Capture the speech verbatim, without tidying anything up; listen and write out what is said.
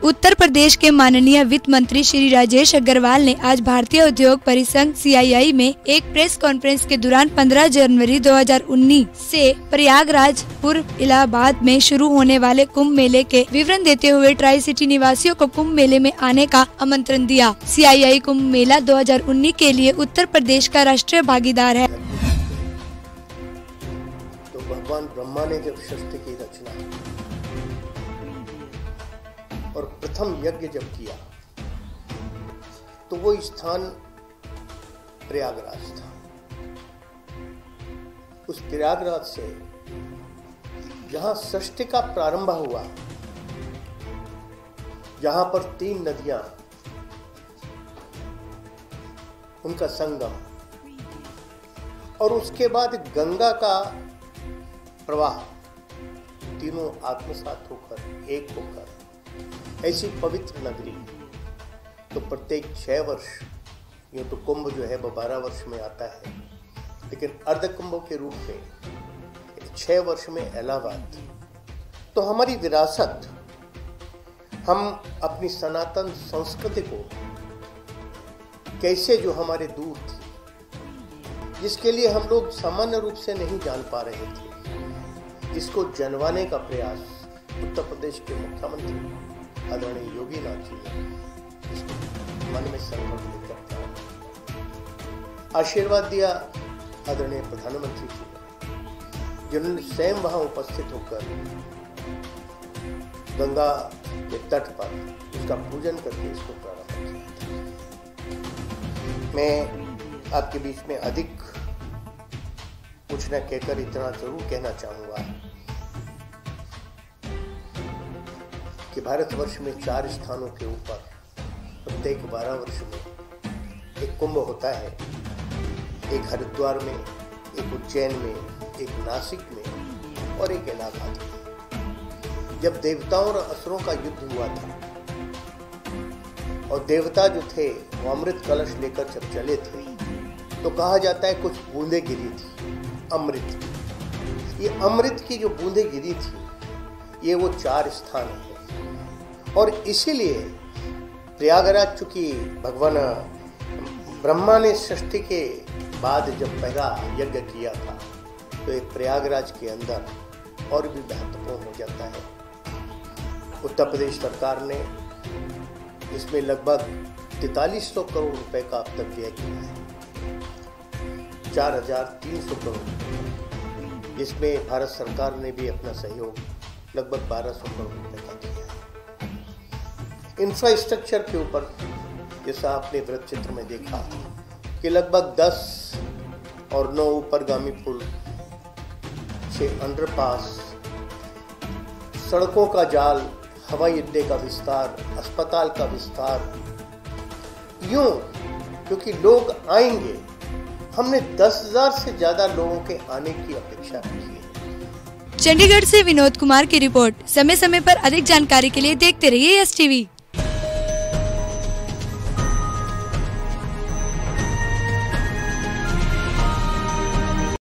उत्तर प्रदेश के माननीय वित्त मंत्री श्री राजेश अग्रवाल ने आज भारतीय उद्योग परिसंघ सी आई आई में एक प्रेस कॉन्फ्रेंस के दौरान पंद्रह जनवरी दो हज़ार उन्नीस से प्रयागराज पूर्व इलाहाबाद में शुरू होने वाले कुंभ मेले के विवरण देते हुए ट्राई सिटी निवासियों को कुंभ मेले में आने का आमंत्रण दिया। सी आई आई कुंभ मेला दो हज़ार उन्नीस के लिए उत्तर प्रदेश का राष्ट्रीय भागीदार है। तो भगवान ब्रह्मा ने जब सृष्टि की रचना और प्रथम यज्ञ जब किया तो वो स्थान प्रयागराज था। उस प्रयागराज से जहां सृष्टि का प्रारंभ हुआ, जहां पर तीन नदियां उनका संगम और उसके बाद गंगा का प्रवाह, तीनों आत्मसात होकर एक होकर ऐसी पवित्र नगरी। तो प्रत्येक छह वर्ष, यूँ तो कुंभ जो है वो बारह वर्ष में आता है, लेकिन अर्ध कुंभ के रूप में छह वर्ष में इलाहाबाद। तो हमारी विरासत, हम अपनी सनातन संस्कृति को कैसे जो हमारे दूर थी, जिसके लिए हम लोग सामान्य रूप से नहीं जान पा रहे थे, जिसको जनवाने का प्रयास उत्तर प्रदेश के मुख्यमंत्री आदरणीय योगी नाथ जी ने मन में संकल्प लेकर आशीर्वाद दिया। आदरणीय प्रधानमंत्री जी जिन्होंने स्वयं वहां उपस्थित होकर गंगा के तट पर उसका पूजन करके इसको प्रारंभ किया। मैं आपके बीच में अधिक कुछ न कहकर इतना जरूर कहना चाहूंगा कि भारतवर्ष में चार स्थानों के ऊपर प्रत्येक बारह वर्ष में एक कुंभ होता है। एक हरिद्वार में, एक उज्जैन में, एक नासिक में और एक इलाहाबाद में। जब देवताओं और असुरों का युद्ध हुआ था और देवता जो थे वो अमृत कलश लेकर जब चले थे, तो कहा जाता है कुछ बूंदें गिरी थी अमृत की। ये अमृत की जो बूंदें गिरी थी, ये वो चार स्थान है। और इसीलिए प्रयागराज, चूंकि भगवान ब्रह्मा ने सृष्टि के बाद जब पहला यज्ञ किया था, तो एक प्रयागराज के अंदर और भी महत्वपूर्ण हो जाता है। उत्तर प्रदेश सरकार ने इसमें लगभग तैंतालीस सौ करोड़ रुपए का अब तक व्यय किया है, चार हजार तीन सौ करोड़, जिसमें भारत सरकार ने भी अपना सहयोग लगभग बारह सौ करोड़ रुपए का दिया है। इंफ्रास्ट्रक्चर के ऊपर, जैसा आपने वृत्त चित्र में देखा कि लगभग दस और नौ ऊपरगामी पुल, छह अंडरपास, सड़कों का जाल, हवाई अड्डे का विस्तार, अस्पताल का विस्तार, यूं क्योंकि लोग आएंगे, हमने दस हजार से ज्यादा लोगों के आने की अपेक्षा की है। चंडीगढ़ से विनोद कुमार की रिपोर्ट। समय समय पर अधिक जानकारी के लिए देखते रहिए एस टीवी।